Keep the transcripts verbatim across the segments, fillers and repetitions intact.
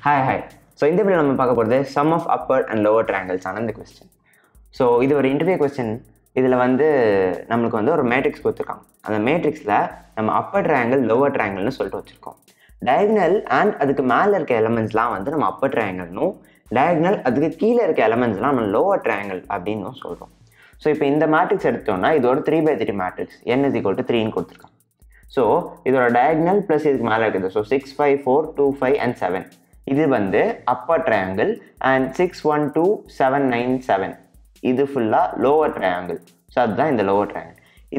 Hi, hi. So, in this video, we will talk about the sum of upper and lower triangles on the question. So, this is an interview question. This is a matrix. The matrix is an upper triangle, lower triangle. Diagonal and the elements are upper triangle. No? Diagonal and the elements are lower triangle. So, in the matrix, this is a three by three matrix. N is equal to three. So, this is a diagonal plus so six, five, four, two, five and seven. This is the upper triangle and six, one, two, seven, nine, seven. This is full lower triangle. So, that's in the lower triangle. This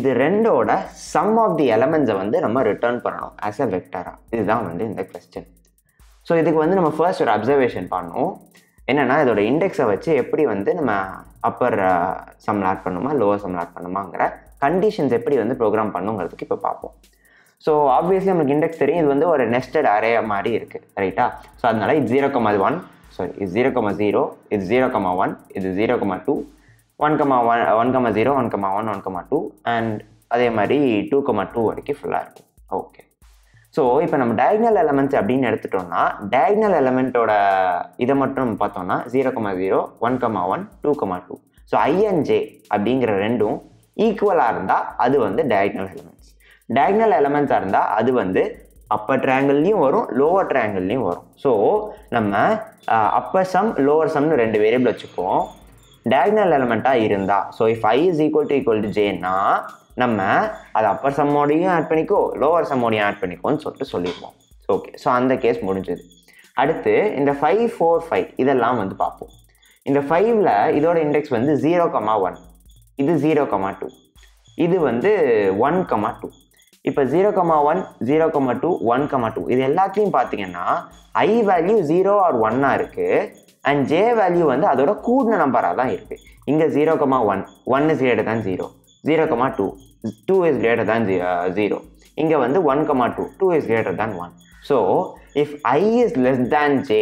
is sum of the elements we return as a vector. This is the question. So, this is the first observation. என்னன்னா இதோட இண்டெக்ஸை வச்சு எப்படி வந்து நம்ம upper sum add பண்ணுமா lower sum add பண்ணுமாங்கிற conditions எப்படி வந்து ப்ரோக்ராம் பண்ணுங்கிறதுக்கு இப்போ பார்ப்போம். ஸோ ஆப்வியஸ்லி நமக்கு இண்டெக்ஸ் தெரியும், இது வந்து ஒரு நெஸ்டட் அரே மாதிரி இருக்குது, ரைட்டா? ஸோ அதனால இது ஜீரோ கமா ஒன் சாரி இது ஜீரோ கமா ஜீரோ இது ஜீரோ கமா ஒன் இது zero comma two one comma one one comma zero one comma one one comma two and அதே மாதிரி டூ கமா டூ வரைக்கும் ஃபுல்லாக இருக்கும். ஓகே, ஸோ இப்போ நம்ம டயக்னல் எலமெண்ட்ஸ் அப்படின்னு எடுத்துட்டோம்னா டயக்னல் எலமெண்ட்டோட இதை மட்டும் நம்ம பார்த்தோம்னா zero comma zero one comma one two comma two so I N J அப்படிங்கிற ரெண்டும் ஈக்குவலாக இருந்தால் அது வந்து டயக்னல் எலமெண்ட்ஸ். டயக்னல் எலமெண்ட்ஸாக இருந்தால் அது வந்து அப்பர் ட்ரையாங்கிள்லையும் வரும் லோவர் ட்ரையாங்கிள்லையும் வரும். ஸோ நம்ம அப்பர் சம் லோவர் சம்னு ரெண்டு வேரியபிள் வச்சுப்போம். டயக்னல் எலமெண்ட்டாக இருந்தால் so if I is equal to equal to ஜேன்னா நம்ம அதை அப்பர் சம்மோடையும் ஆட் பண்ணிக்கோ லோவர் சம்மோடையும் ஆட் பண்ணிக்கோன்னு சொல்லிட்டு சொல்லிடுவோம். ஓகே, ஸோ அந்த கேஸ் முடிஞ்சது. அடுத்து இந்த ஃபைவ் ஃபோர் ஃபைவ் இதெல்லாம் வந்து பார்ப்போம். இந்த ஃபைவ்ல இதோட இண்டெக்ஸ் வந்து ஜீரோ கமா ஒன் இது ஜீரோ கமா டூ இது வந்து ஒன் கமா டூ. இப்போ zero comma one zero comma two one comma two இது எல்லாத்தையும் பார்த்தீங்கன்னா ஐ வேல்யூ ஜீரோ ஆர் ஒன்னாக இருக்குது அண்ட் ஜே வேல்யூ வந்து அதோட கூடின நம்பராக தான் இருக்குது. இங்கே zero comma one one is greater than zero zero comma two two is greater than zero இங்கே வந்து one comma two two is greater than one. So if I is less than J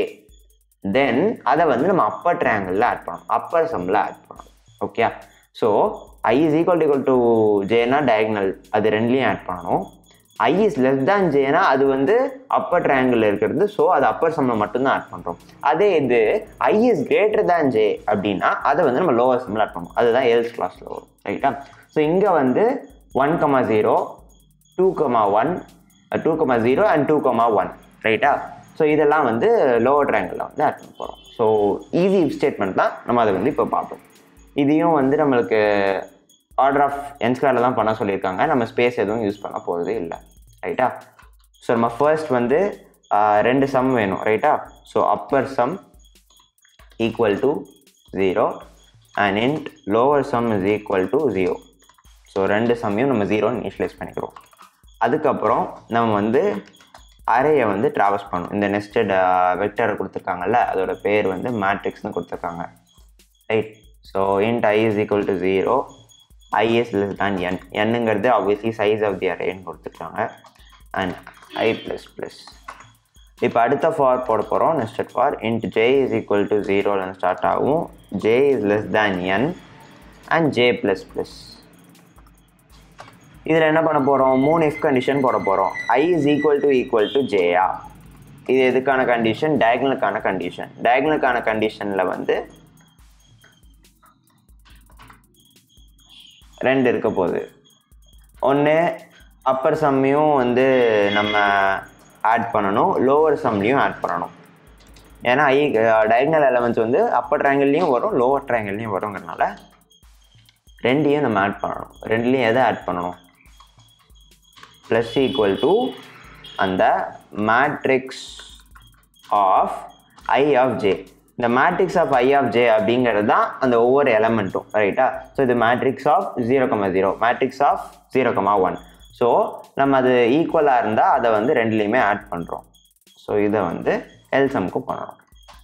then அதை வந்து நம்ம Appar ட்ரையாங்கிளில் add பண்ணணும், அப்பர் சம்மில் add பண்ணணும். Okay, so I is equal to equal to ஜேனா diagonal அது ரெண்டுலேயும் ஆட் பண்ணணும். ஐ இஸ் லெஸ் தேன் ஜேனா அது வந்து அப்பர் ட்ரையாங்கிளில் இருக்கிறது, ஸோ அது அப்பர் சம்மில் மட்டும்தான் ஆட் பண்ணுறோம். அதே இது I is greater than J அப்படின்னா அதை வந்து நம்ம லோவர் சம்மில் ஆட் பண்ணணும், அதுதான் எல்ஸ் கிளாஸில் வரும், ரைட்டா? ஸோ இங்கே வந்து one comma zero two comma one two comma zero and two comma one, ரைட்டா? ஸோ இதெல்லாம் வந்து லோவர் ட்ரையாங்கிளில் வந்து ஆட் பண்ண போகிறோம். ஸோ ஈஸி ஸ்டேட்மெண்ட் தான், நம்ம அதை வந்து இப்போ பார்ப்போம். இதையும் வந்து நம்மளுக்கு ஆர்டர் ஆஃப் என் ஸ்கொயரில் தான் பண்ண சொல்லியிருக்காங்க, நம்ம ஸ்பேஸ் எதுவும் யூஸ் பண்ண போகிறது இல்லை, ரைட்டா? ஸோ நம்ம ஃபர்ஸ்ட் வந்து ரெண்டு சம் வேணும், ரைட்டா? So upper sum equal to zero and int lower sum is equal to zero. So ரெண்டு சம்மையும் நம்ம ஜீரோன்னு இனிஷியலைஸ் பண்ணிக்கிறோம். அதுக்கப்புறம் நம்ம வந்து அரேயை வந்து ட்ராவர்ஸ் பண்ணணும். இந்த நெஸ்டட் வெக்டரை கொடுத்துருக்காங்கல்ல அதோட பேர் வந்து மேட்ரிக்ஸ்னு கொடுத்துருக்காங்க, right? So int I is equal to zero I is less than N என்னங்கிறது ஆப்வியஸ்லி சைஸ் ஆஃப் தி அரேன்னு கொடுத்துருக்காங்க அண்ட் ஐ ப்ளஸ் ப்ளஸ். இப்போ அடுத்த ஃபார் போட போகிறோம் nested for int J is equal to ஜீரோவில் ஸ்டார்ட் ஆகும் J is less than N and J plus plus. இதில் என்ன பண்ண போகிறோம், மூணு இஃப் கண்டிஷன் போட போகிறோம். I is equal to equal to ஜேயா இது எதுக்கான கண்டிஷன், டயக்னலுக்கான கண்டிஷன். டயக்னலுக்கான கண்டிஷனில் வந்து ரெண்டு இருக்க போகுது. ஒன்று அப்பர் சம்மையும் வந்து நம்ம ஆட் பண்ணணும், லோவர் சம்லையும் ஆட் பண்ணணும். ஏன்னா ஐ டயக்னல் எலமெண்ட்ஸ் வந்து அப்பர் ட்ரையாங்கிள்லையும் வரும் லோவர் ட்ரையாங்கிள்லையும் வருங்கிறனால ரெண்டையும் நம்ம ஆட் பண்ணணும். ரெண்டுலேயும் எதை ஆட் பண்ணணும், ப்ளஸ் ஈக்குவல் டு அந்த matrix of I of J. இந்த matrix of I of J அப்படிங்கிறது தான் அந்த ஒவ்வொரு எலமெண்ட்டும், ரைட்டா? ஸோ இது matrix of zero comma zero matrix of zero comma one. So நம்ம அது ஈக்குவலாக இருந்தால் அதை வந்து ரெண்டுலேயுமே ஆட் பண்ணுறோம். ஸோ இதை வந்து எல்சம்க்கும் பண்ணணும்.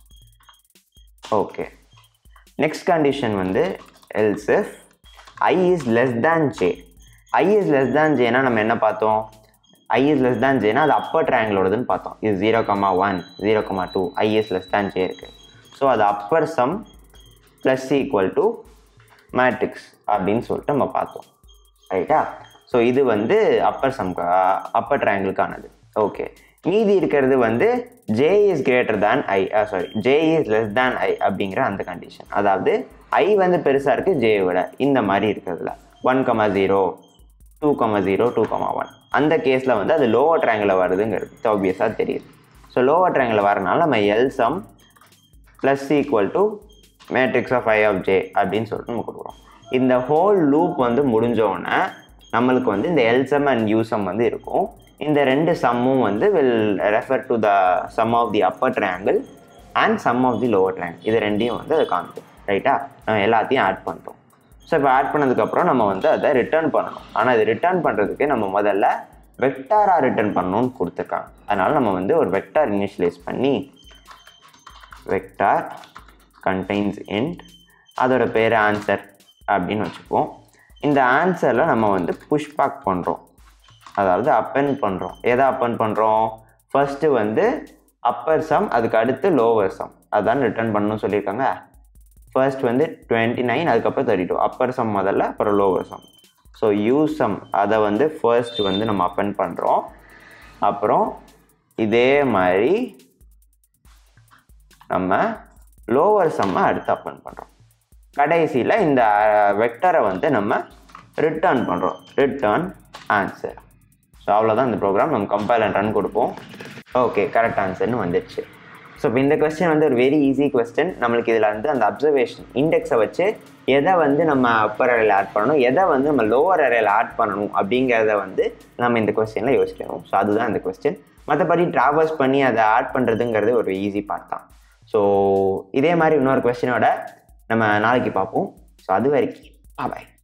ஓகே, நெக்ஸ்ட் கண்டிஷன் வந்து else if I is less than J. I is less than ஜேனா நம்ம என்ன பார்த்தோம், ஐ இஸ் லெஸ் தேன் ஜேனா அது அப்பர் ட்ரையாங்கிளோடதுன்னு பார்த்தோம். இது zero comma one zero comma two I is less than J இருக்குது. ஸோ அது upper sum plus equal to matrix அப்படின்னு சொல்லிட்டு நம்ம பார்த்தோம், ரைட்டா? ஸோ இது வந்து அப்பர் சம் அப்பர் ட்ரையாங்கிளுக்கானது. ஓகே, மீதி இருக்கிறது வந்து j is greater than i sorry j is less than i அப்படிங்கிற அந்த கண்டிஷன். அதாவது i வந்து பெருசாக இருக்குது j விட, இந்த மாதிரி இருக்கிறதுல one comma zero two comma zero two comma one அந்த கேஸில் வந்து அது லோவர் ட்ரையாங்கில் வருதுங்கிறது ஆப்வியஸாக தெரியுது. ஸோ லோவர் ட்ரையாங்கில் வரனால நம்ம L sum plus equal to matrix of I of J அப்படின்னு சொல்லிட்டு நம்ம கொடுக்குறோம். இந்த ஹோல் லூப் வந்து முடிஞ்சோடனே நம்மளுக்கு வந்து இந்த எல்சம் அண்ட் யூசம் வந்து இருக்கும். இந்த ரெண்டு சம்மும் வந்து will refer to the sum of the upper triangle and sum of the lower triangle. இது ரெண்டையும் வந்து அதை காமிக்கும். ரைட்டா? நம்ம எல்லாத்தையும் ஆட் பண்ணிட்டோம். ஸோ இப்போ ஆட் பண்ணதுக்கப்புறம் நம்ம வந்து அதை ரிட்டர்ன் பண்ணணும். ஆனால் இது ரிட்டர்ன் பண்ணுறதுக்கு நம்ம முதல்ல வெக்டாராக ரிட்டர்ன் பண்ணணும்னு கொடுத்துருக்காங்க. அதனால் நம்ம வந்து ஒரு வெக்டார் இனிஷியலைஸ் பண்ணி வெக்டார் கண்டெய்ன்ஸ் இன்ட் அதோட பேர் ஆன்சர் அப்படின்னு வச்சுப்போம். இந்த ஆன்சரில் நம்ம வந்து புஷ் பேக் பண்ணுறோம், அதாவது அப்பெண்ட் பண்ணுறோம். எதை அப்பெண்ட் பண்ணுறோம்? ஃபர்ஸ்ட்டு வந்து அப்பர் சம், அதுக்கு அடுத்து லோவர் சம், அதான் ரிட்டர்ன் பண்ணணும்னு சொல்லியிருக்காங்க. ஃபர்ஸ்ட் வந்து டுவெண்ட்டி நைன் அதுக்கப்புறம் தேர்ட்டி டூ அப்பர் சம் முதல்ல, அப்புறம் lower sum. So U sum அதை வந்து ஃபர்ஸ்ட் வந்து நம்ம அப்பெண்ட் பண்ணுறோம். அப்புறம் இதே மாதிரி நம்ம லோவர் சம்மை அடுத்து அப்பெண்ட் பண்ணுறோம். கடைசியில் இந்த வெக்டரை வந்து நம்ம ரிட்டர்ன் பண்ணுறோம், ரிட்டர்ன் ஆன்சர். ஸோ அவ்வளோதான் இந்த ப்ரோக்ராம். நம்ம கம்பைல் அண்ட் ரன் கொடுப்போம். ஓகே, கரெக்ட் ஆன்சர்னு வந்துடுச்சு. ஸோ இப்போ இந்த கொஸ்டின் வந்து ஒரு வெரி ஈஸி கொஸ்டின். நம்மளுக்கு இதில் வந்து அந்த அப்சர்வேஷன் இண்டெக்ஸை வச்சு எதை வந்து நம்ம அப்பர் அரேல ஆட் பண்ணணும், எதை வந்து நம்ம லோவர் அரேல ஆட் பண்ணணும் அப்படிங்கிறத வந்து நம்ம இந்த கொஸ்டினில் யோசிக்கணும். ஸோ அதுதான் இந்த கொஸ்டின். மற்றபடி ட்ராவல்ஸ் பண்ணி அதை ஆட் பண்ணுறதுங்கிறது ஒரு ஈஸி பார்ட் தான். ஸோ இதே மாதிரி இன்னொரு கொஸ்டினோட நம்ம நாளைக்கு பார்ப்போம். ஸோ அது வரைக்கும் பாய்.